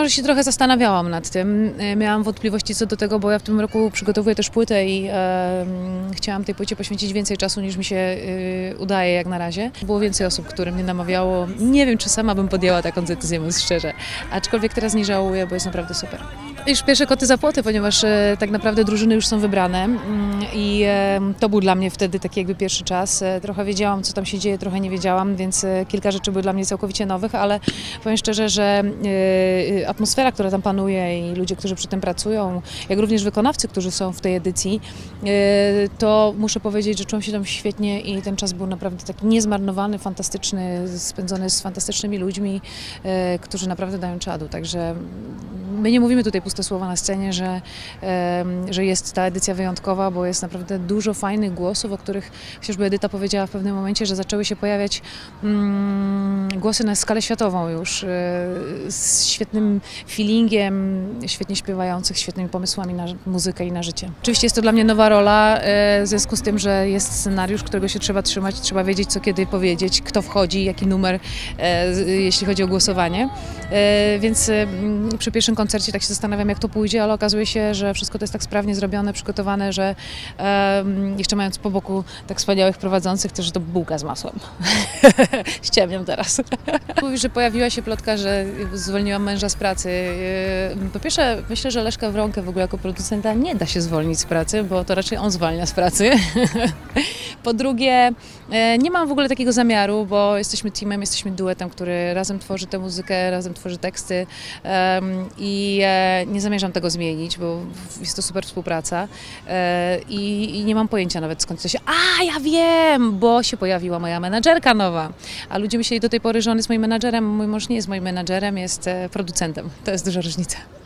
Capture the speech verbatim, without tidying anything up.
że się trochę zastanawiałam nad tym. Miałam wątpliwości co do tego, bo ja w tym roku przygotowuję też płytę i e, chciałam tej płycie poświęcić więcej czasu niż mi się e, udaje jak na razie. Było więcej osób, które mnie namawiało. Nie wiem, czy sama bym podjęła taką decyzję, mówiąc szczerze. Aczkolwiek teraz nie żałuję, bo jest naprawdę super. Już pierwsze koty za płoty, ponieważ e, tak naprawdę drużyny już są wybrane mm, i e, to był dla mnie wtedy taki jakby pierwszy czas. E, trochę wiedziałam, co tam się dzieje, trochę nie wiedziałam, więc e, kilka rzeczy były dla mnie całkowicie nowych, ale powiem szczerze, że e, atmosfera, która tam panuje i ludzie, którzy przy tym pracują, jak również wykonawcy, którzy są w tej edycji, e, to muszę powiedzieć, że czułam się tam świetnie i ten czas był naprawdę taki niezmarnowany, fantastyczny, spędzony z fantastycznymi ludźmi, e, którzy naprawdę dają czadu, także my nie mówimy tutaj puste słowa na scenie, że, że jest ta edycja wyjątkowa, bo jest naprawdę dużo fajnych głosów, o których chociażby Edyta powiedziała w pewnym momencie, że zaczęły się pojawiać mm, głosy na skalę światową już, z świetnym feelingiem, świetnie śpiewających, świetnymi pomysłami na muzykę i na życie. Oczywiście jest to dla mnie nowa rola, w związku z tym, że jest scenariusz, którego się trzeba trzymać, trzeba wiedzieć, co kiedy powiedzieć, kto wchodzi, jaki numer, jeśli chodzi o głosowanie, więc przy pierwszym koncercie tak się zastanawiam, jak to pójdzie, ale okazuje się, że wszystko to jest tak sprawnie zrobione, przygotowane, że um, jeszcze mając po boku tak wspaniałych prowadzących, też to bułka z masłem. Ściemniam teraz. Mówi, że pojawiła się plotka, że zwolniłam męża z pracy. Po pierwsze, myślę, że Leszka Wronkę w ogóle jako producenta nie da się zwolnić z pracy, bo to raczej on zwalnia z pracy. Po drugie, nie mam w ogóle takiego zamiaru, bo jesteśmy teamem, jesteśmy duetem, który razem tworzy tę muzykę, razem tworzy teksty um, i nie zamierzam tego zmienić, bo jest to super współpraca i, i nie mam pojęcia nawet skąd to się... A, ja wiem, bo się pojawiła moja menadżerka nowa, a ludzie myśleli do tej pory, że on jest moim menadżerem, mój mąż nie jest moim menadżerem, jest producentem. To jest duża różnica.